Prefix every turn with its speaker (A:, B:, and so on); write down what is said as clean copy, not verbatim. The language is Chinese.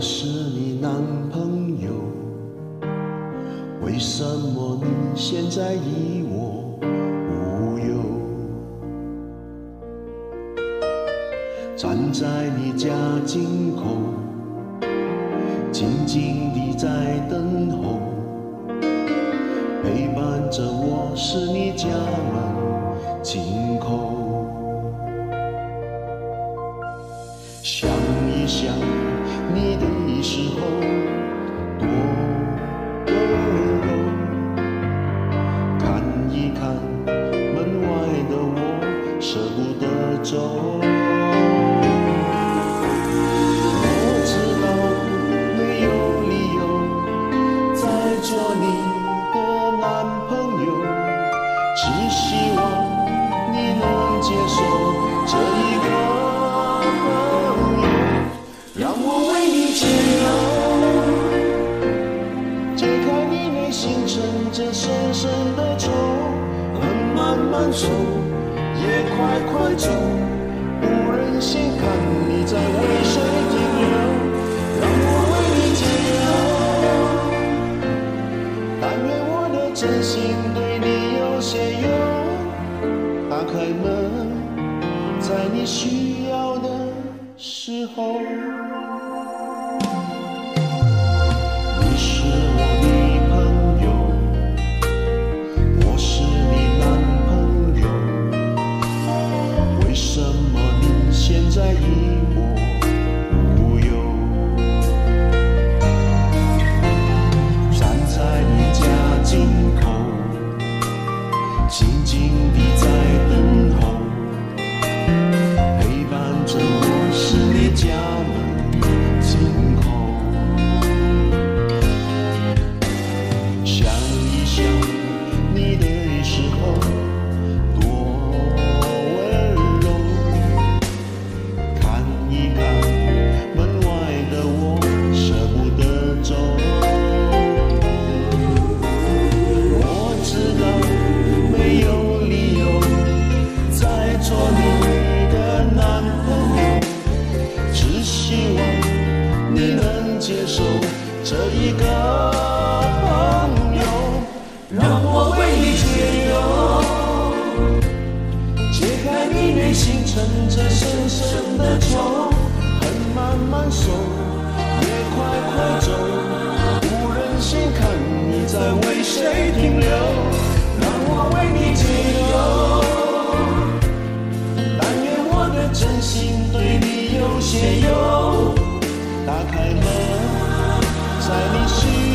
A: 是你男朋友，为什么你现在以我无忧？站在你家进口，静静地在等候，陪伴着我是你家门紧扣。想一想你的时候多温柔，看一看门外的我舍不得走。我知道没有理由再做你的男朋友，只希望你能接受这一个让我为你解忧，解开你内心沉着深深的愁，恨慢慢收，夜快快走，不忍心看你在为谁停留。让我为你解忧，但愿我的真心对你有些用，打开门，在你需要的时候。在意我无忧，站在你家进口，静静地在等候，陪伴着我是你家门紧扣。想一想你的时候接受这一个朋友，让我为你解忧，解开你内心沉着深深的愁，恨慢慢收，夜快快走，不忍心看你在为谁停留。让我为你解忧，但愿我的真心对你有些用，打开门，在你心